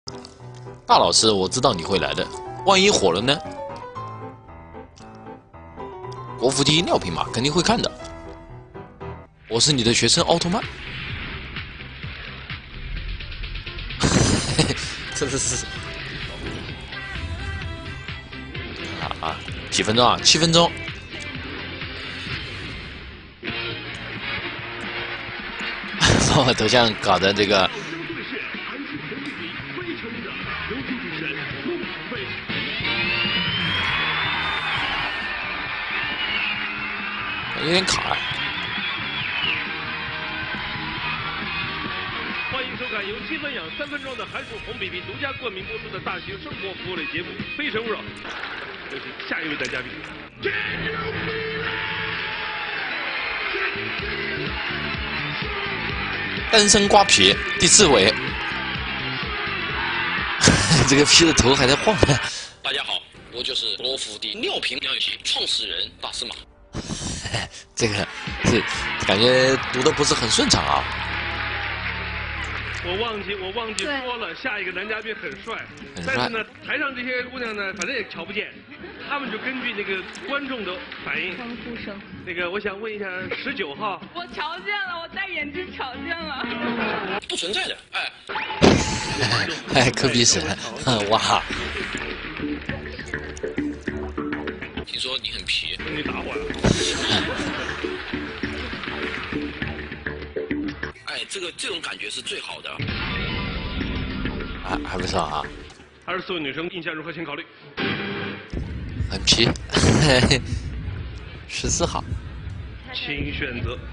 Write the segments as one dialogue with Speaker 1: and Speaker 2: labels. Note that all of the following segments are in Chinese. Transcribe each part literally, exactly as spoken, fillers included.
Speaker 1: 大老师，我知道你会来的，万一火了呢？国服第一尿频嘛，肯定会看的。我是你的学生奥特曼。真的是啊啊！几分钟啊？七分钟。把我头像搞的这个。有点卡、啊。
Speaker 2: 欢迎收看由七分养三分装的韩束红 B B 独家冠名播出的大型生活服务类节目《非诚勿扰》。有请下一位男嘉宾。
Speaker 1: 单身瓜皮第四位，这个皮的头还在晃呢。
Speaker 3: 大家好，我就是国服的尿频尿友系创始人大司马。
Speaker 1: 这个是感觉读的不是很顺畅啊。
Speaker 2: 我忘记我忘记说了，下一个男嘉宾很帅，
Speaker 1: 很帅
Speaker 2: 但是呢，台上这些姑娘呢，反正也瞧不见，他们就根据那个观众的反应。
Speaker 4: 欢呼声。
Speaker 2: 那个，我想问一下，十九号。
Speaker 4: 我瞧见了，我戴眼镜瞧见了。
Speaker 3: 不存在的，哎。
Speaker 1: 哎，抠鼻屎，哇！
Speaker 3: 听说你很皮，
Speaker 2: 你打我了。
Speaker 3: 哎，这个这种感觉是最好的。
Speaker 1: 啊，还不错啊。
Speaker 2: 二十四位女生印象如何？请考虑。
Speaker 1: 很皮，十四号。
Speaker 2: 请选择。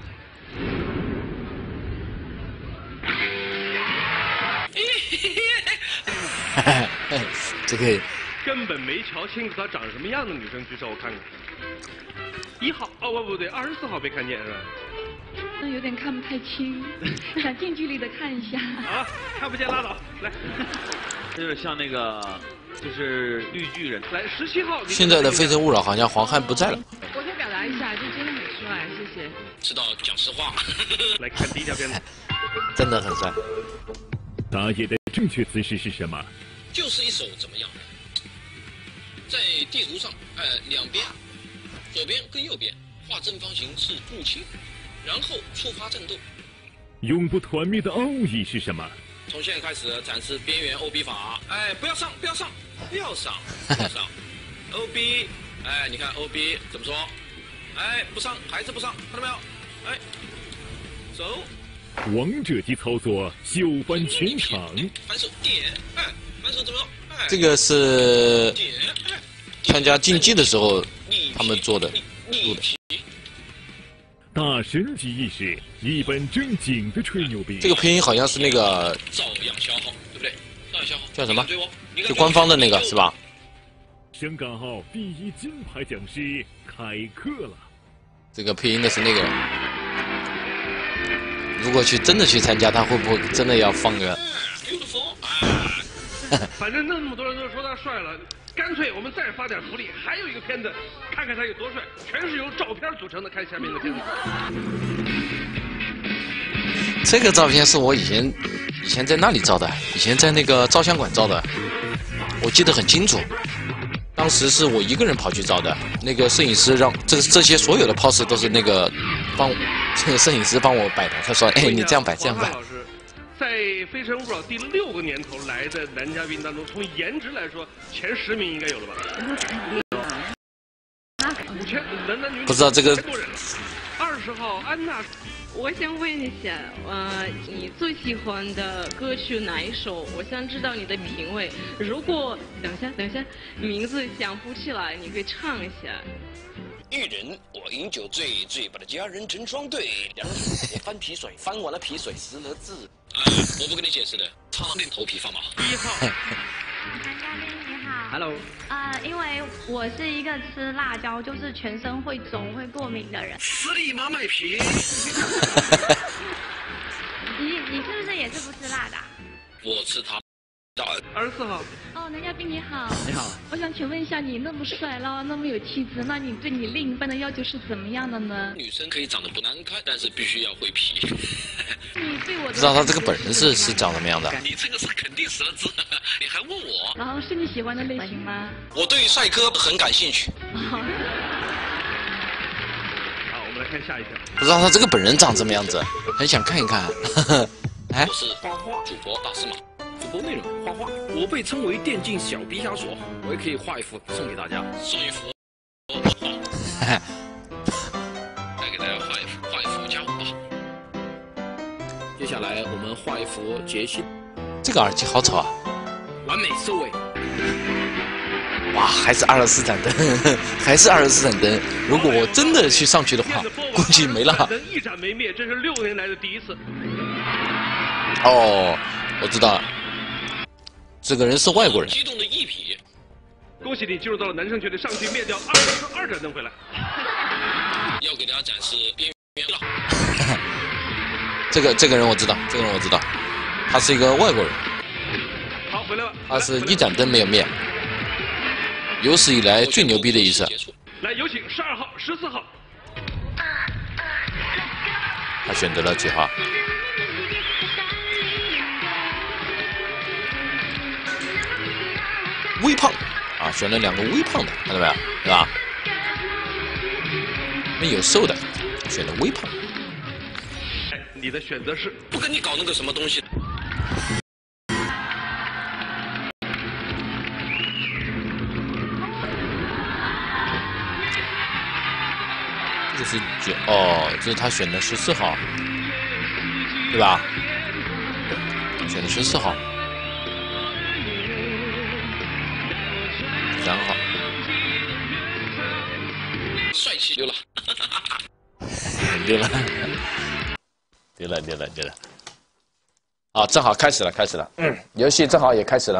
Speaker 1: 这个
Speaker 2: 根本没瞧清楚她长什么样的女生举手，我看看。一号哦不不对，二十四号没看见是吧？
Speaker 4: 那有点看不太清，想近距离的看一下。
Speaker 2: 啊，看不见拉倒，来。
Speaker 5: 有点像那个，就是绿巨人。
Speaker 2: 来，十七号。
Speaker 1: 现在的《非诚勿扰》好像黄汉不在了。
Speaker 6: 我想表达一下，就真的很帅，谢谢。
Speaker 3: 知道讲实话。
Speaker 2: 来看第一条片子，
Speaker 1: 真的很帅。
Speaker 7: 打野的正确姿势是什么？
Speaker 3: 就是一手怎么样？在地图上，呃，两边，左边跟右边画正方形是入侵，然后触发战斗。
Speaker 7: 永不团灭的奥义是什么？
Speaker 3: 从现在开始展示边缘 O B 法。哎，不要上，不要上，不要上，不要上 O B。哎，你看 O B 怎么说？哎，不上，还是不上，看到没有？哎，走。
Speaker 7: 王者级操作，秀翻全场。
Speaker 3: 反手点，哎，反手怎么？哎，
Speaker 1: 这个是参加竞技的时候他们做的录的。
Speaker 7: 大神级意识，一本正经的吹牛逼。
Speaker 1: 这个配音好像是那个
Speaker 3: 照样消耗，对不对？照样消耗。
Speaker 1: 叫什么？就官方的那个是吧？
Speaker 7: 香港号第一金牌讲师开课了。
Speaker 1: 这个配音的是那个人。如果去真的去参加，他会不会真的要放个？
Speaker 2: 反正那么多人都说他帅了，干脆我们再发点福利，还有一个片子，看看他有多帅，全是由照片组成的。看下面的片子。
Speaker 1: 这个照片是我以前以前在那里照的，以前在那个照相馆照的，我记得很清楚。当时是我一个人跑去照的，那个摄影师让这这些所有的 pose 都是那个帮这个摄影师帮我摆的。他说：“哎，你这样摆，这样摆。”
Speaker 2: 在《非诚勿扰》第六个年头来的男嘉宾当中，从颜值来说，前十名应该有了吧？五千男男女女，
Speaker 1: 不知道这个。
Speaker 2: 二十号安娜，
Speaker 6: 我想问一下，呃，你最喜欢的歌曲哪一首？我想知道你的品味。如果等一下，等一下，名字想不起来，你可以唱一下。
Speaker 3: 一人我饮酒醉，醉把的家人成双对。两人我翻皮水，翻完了皮水湿了字。哎，我不跟你解释的，他练头皮发麻。
Speaker 2: 一号，
Speaker 8: 男嘉宾你好
Speaker 5: ，Hello。
Speaker 8: 呃，因为我是一个吃辣椒就是全身会肿会过敏的人。
Speaker 3: 斯里马卖皮。
Speaker 8: 你你是不是也是不吃辣的、啊？
Speaker 3: 我吃它。
Speaker 2: 二十四号。
Speaker 4: 哦，男嘉宾你好。
Speaker 5: 你好。
Speaker 4: 我想请问一下，你那么帅，然后那么有气质，那你对你另一半的要求是怎么样的呢？
Speaker 3: 女生可以长得不难看，但是必须要会皮。
Speaker 4: 你对我的。
Speaker 1: 不知道他这个本人是是长什么样的？
Speaker 3: 你这个是肯定十了字，你还问我？
Speaker 4: 然后是你喜欢的类型吗？
Speaker 3: 我对帅哥很感兴趣。
Speaker 2: 好，我们来看下一条。
Speaker 1: 不知道他这个本人长什么样子，很想看一看。哎，
Speaker 3: 我是画画主播大师马，主播内容画画，我被称为电竞小毕加索，我也可以画一幅送给大家，送一幅。来给大家画一幅，画一幅加五吧。接下来我们画一幅杰西。
Speaker 1: 这个耳机好丑啊！
Speaker 3: 完美收尾。
Speaker 1: 哇，还是二十四盏灯，还是二十四盏灯。如果我真的去上去的话，估计没了。
Speaker 2: 灯一盏没灭，这是六年来的第一次。
Speaker 1: 哦，我知道了，这个人是外国人。
Speaker 3: 激动的一匹。
Speaker 2: 恭喜你进入到了男生群里，上去灭掉二十二盏灯回来。
Speaker 3: 要给大家展示边缘了。
Speaker 1: 这个这个人我知道，这个人我知道，他是一个外国人。
Speaker 2: 好，回来吧。
Speaker 1: 他是一盏灯没有灭，有史以来最牛逼的一次。
Speaker 2: 来，有请十二号、十四号。
Speaker 1: 他选择了几号？微胖啊，选了两个微胖的，看到没有？对吧？没有瘦的，选了微胖。
Speaker 2: 哎，你的选择是
Speaker 3: 不跟你搞那个什么东西。
Speaker 1: 这是九哦，这是他选的十四号，对吧？选的十四号。三号，
Speaker 3: 帅气丢了，
Speaker 1: 丢了，丢了，丢了，丢了。啊，正好开始了，开始了，嗯，游戏正好也开始了。